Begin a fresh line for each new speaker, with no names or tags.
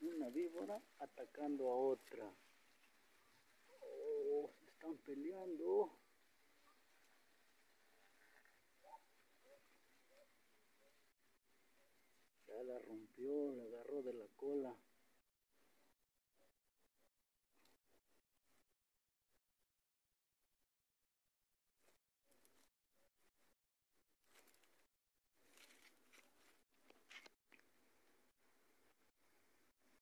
Una víbora atacando a otra. Oh, se están peleando. Ya la rompió, la agarró de la cola.